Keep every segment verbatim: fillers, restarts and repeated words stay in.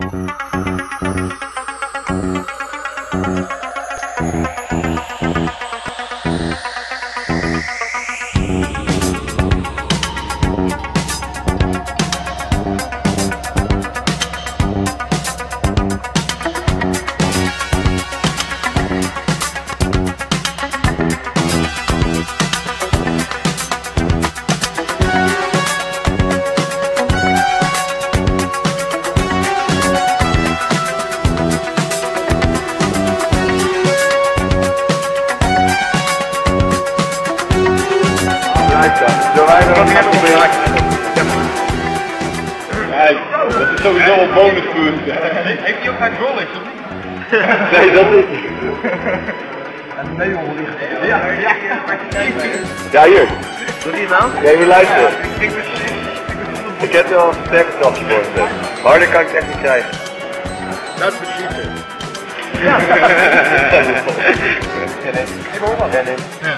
Zo wij er nog niet op weer. Kijk, dat is sowieso een bonuspunt. Heeft hij ook geen Rolex of niet? Nee, dat is niet. En nee jongen, ja, ja, ja, hier. Doe die nou? Ja, even luisteren. Ik heb er wel een sterke kapje voor gezet. Maar harder kan ik het echt niet krijgen. Dat is precies. Ja. Ja.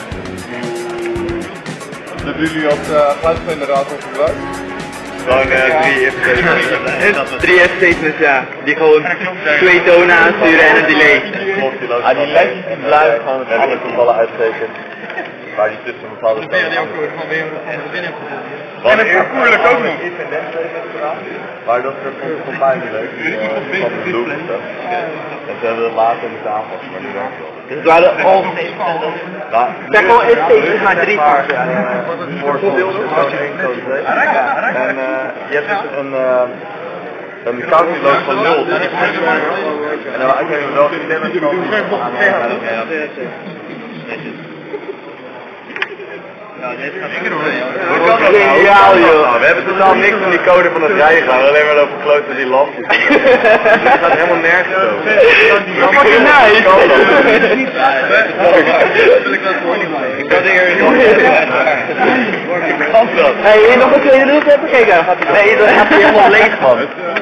Hebben jullie al de geluidsgenerator gebruikt? Gewoon uh, drie F drie F statements, ja. Die gewoon twee tonen aansturen en een delay. Ah, die lijntjes die blijven gewoon met alle toevallen uitsteken. Waar die tussen bepaalde Dan ben je die ook gewoon weer binnen hebt gezet. En het parcours ook nog. Maar dat is voor mij niet leuk. Van de loop en zo. En ze hebben het later in de tafel, maar die werkt wel. Dus het waren al statements. Zeg gewoon één statement maar drie parts. Voorstel is gewoon één code twee. En je hebt dus een... een calculoos van nul. En dan heb je wel een geniaal joh! We hebben totaal niks van die code van het rijden gedaan, alleen maar lopen kloten die lampjes. Het gaat helemaal nergens over. Fucking nice! Ik kan dingen niet kan dat. Hé, wil je nog een keer de rug hebben gekeken? Nee, dat gaat hij helemaal leeg van.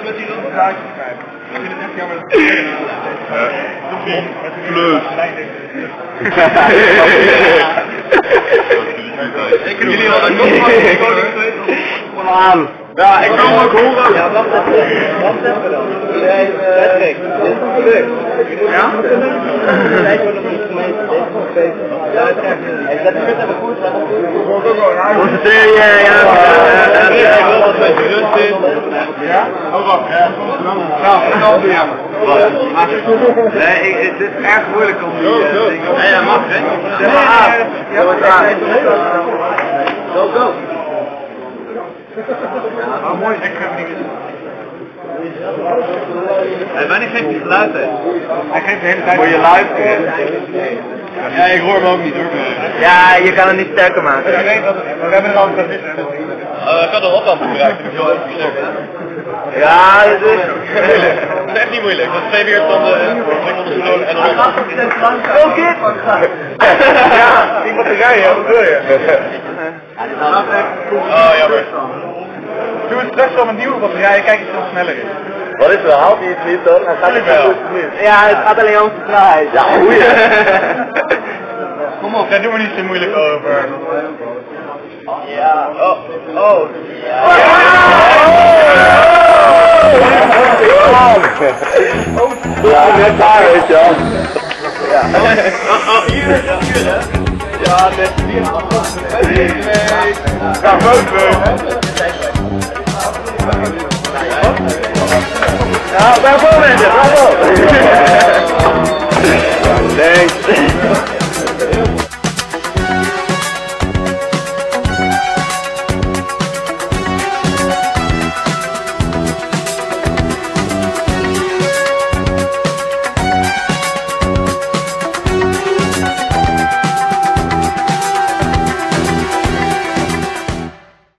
Plus. Ik jullie wel een nog aan. Ja, ik kan hem ook horen. Ja, wacht even. Wacht even dan. Nee, Patrick, dit is nog gelukt. Ja? Concentreer je, ja. Ik wil dat het met je rust in. Ja? Oh, wacht. Nou, nou doe je hem. Nee, het is erg moeilijk om die dingen... Ja, ja, mag hè? Zeg maar aan. Ja, maar aan. Go, go. Ja, mooi. En wanneer geeft hij geluid hè? Hij geeft de hele tijd. Moet je luisteren? Ja, ik hoor hem ook niet hoor. Ja, je kan het niet sterker maken. We hebben er al een transistor. Ik had een hotlamp gebruikt, dat is heel erg sterk. Ja, dat is... Dat is echt niet moeilijk, dat is twee weerstanden en driehonderd en een hotlamp. Go kid! Ja, die batterijen, wat wil je? Oh, jammer. Doe het straks op een nieuwe batterij, kijk eens wat sneller is. Wat is er? Haalt hij het niet dan? Hij gaat niet wel. Ja, het gaat alleen om de snelheid. Ja, hoe Kom op, daar doen we niet zo moeilijk over. Ja. Oh, oh. Ja, ja net daar, weet je wel. Ja. Oh, oh, hier, hier, hè. Ja, net hier. Ja, boven. Ja,